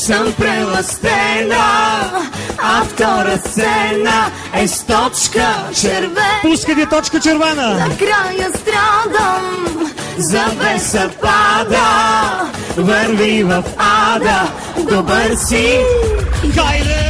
съм прелъстена, а втора сцена е с точка червена. Пускайте точка червена. Накрая страдам, завеса пада, върви в ада, добър си. Хайде!